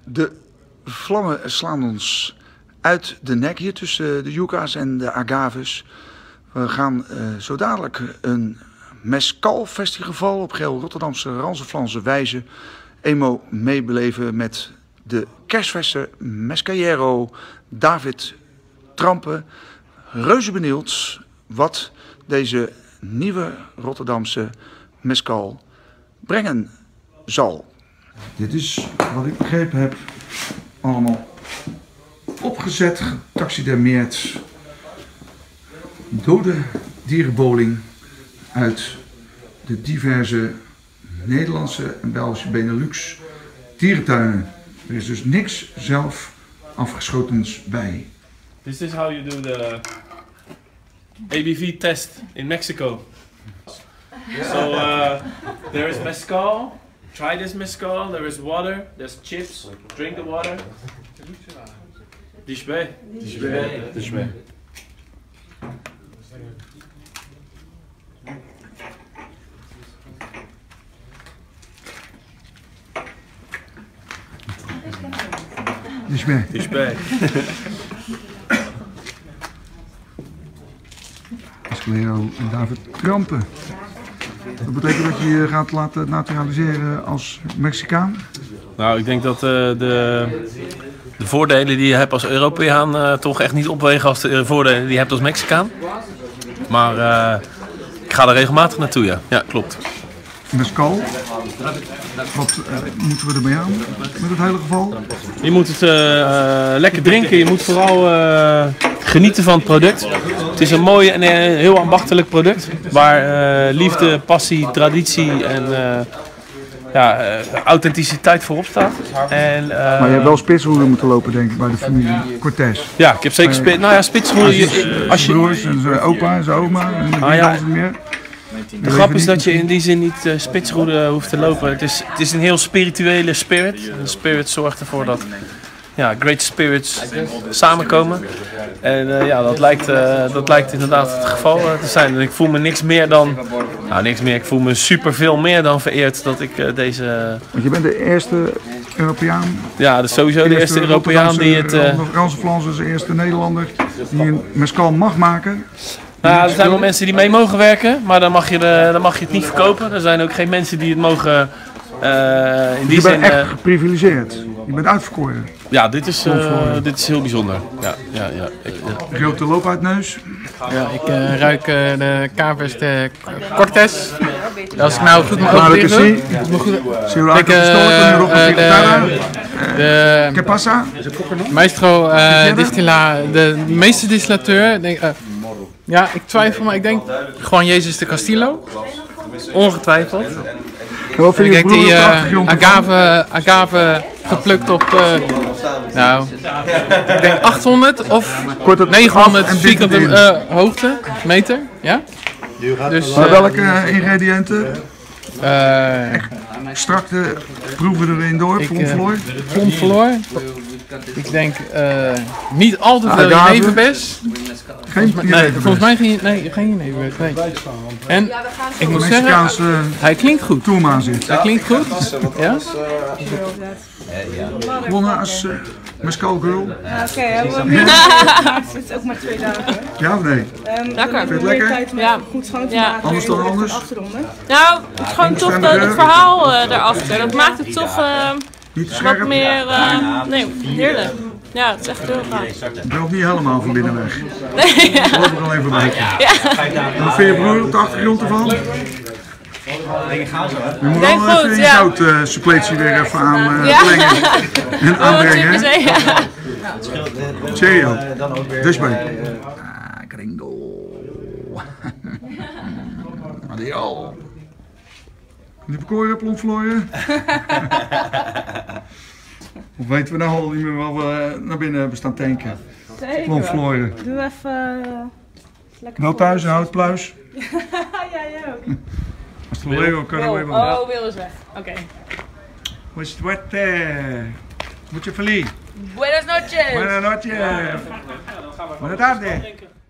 De vlammen slaan ons uit de nek hier tussen de yucca's en de agaves. We gaan zo dadelijk een Mezcal festival op geheel Rotterdamse Ranzeflanse wijze eenmaal meebeleven met de kerstverser Mezcalero David Trampe. Reuze benieuwd wat deze nieuwe Rotterdamse Mezcal brengen zal. Dit is, wat ik begrepen heb, allemaal opgezet, getaxidermeerd. Dode dierenboling uit de diverse Nederlandse en Belgische Benelux dierentuinen. Er is dus niks zelf afgeschotens bij. This is how you do the ABV test in Mexico. So there is mezcal. Try this mezcal. There is water. There's chips. Drink the water. Dichtbij. Dichtbij. Dichtbij. Dichtbij. Mezcalero en David Trampe. Dat betekent dat je je gaat laten naturaliseren als Mexicaan? Nou, ik denk dat de voordelen die je hebt als Europeaan toch echt niet opwegen als de voordelen die je hebt als Mexicaan. Maar ik ga er regelmatig naartoe, ja. Ja, klopt. Mezcal, wat moeten we ermee aan met het hele geval? Je moet het lekker drinken, je moet vooral genieten van het product. Het is een mooi en heel ambachtelijk product, waar liefde, passie, traditie en authenticiteit voorop staat. En, maar je hebt wel spitsroeden moeten lopen, denk ik, bij de familie Cortés. Ja, ik heb zeker spitsroeden. Als je broers en zijn opa en zijn oma en meer. De grap is dat je in die zin niet spitsroeden hoeft te lopen. Het is een heel spirituele spirit. De spirit zorgt ervoor dat great spirits samenkomen. En dat lijkt inderdaad het geval te zijn. En ik voel me niks meer. Ik voel me super veel meer dan vereerd dat ik deze... Want je bent de eerste Europeaan. Ja, dus sowieso de eerste Europeaan die het... Ranzeflanse is de eerste Nederlander die een mezcal mag maken. Nou, er zijn wel mensen die mee mogen werken, maar dan mag je het niet verkopen. Er zijn ook geen mensen die het mogen in die zin... Je bent echt geprivilegeerd. Je bent uitverkoren. Ja, dit is heel bijzonder. Ja. Grote loop uit neus. Ja, ik ruik de Cavers de Cortés. Als ik nou goed mijn ogen dicht doe. ¿Qué pasa? Maestro de meeste distillateur. Ja, ik twijfel, maar ik denk gewoon Jezus de Castillo. Ongetwijfeld. Ik denk die agave geplukt op, ik denk 800 of 900 vierkante hoogte, meter. Ja? Dus, maar welke ingrediënten? Extracten proeven erin door, Plom Floor. Ik denk niet al te veel jeneverbes. Volgens mij geen jeneverbes. Nee. En ik moet zeggen, hij klinkt goed. Hij klinkt goed. Ja? Gewonnen als Mezcal Girl. Oké, het is ook maar 2 dagen. Ja of nee? Lekker. Vind je het lekker? Ja, goed schoon te maken. Anders dan anders? Nou, gewoon toch het verhaal erachter. Dat maakt het toch wat meer, heerlijk. Ja, het is echt heel gaaf. Het brandt niet helemaal van binnen weg. Nee, ja. Ik loop er al even bij. En wat vind je broer op de achtergrond ervan? Je moet wel even je zoutsuppletie weer even aan verlengen en aanbrengen. Cheerio. Dus bij. Gringo. Adios. Lieve kooien, plomflooien. Of weten we nou al niet meer waar we naar binnen hebben staan tanken? Plomflooien. Doe even lekker. Wel thuis, een houtpluis. Ja, jij ook. Als het Leo kan er even. Oh, Wil is weg. Oké. Mucho feliz. Buenas noches. Buenas noches. Buenas tardes.